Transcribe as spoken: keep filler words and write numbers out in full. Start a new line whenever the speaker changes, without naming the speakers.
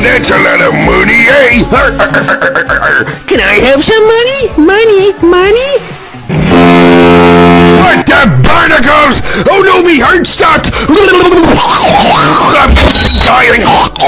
that's a lot of money, eh?
Can I have some money? Money? Money?
What the barnacles? Oh no, me heart stopped. I'm dying.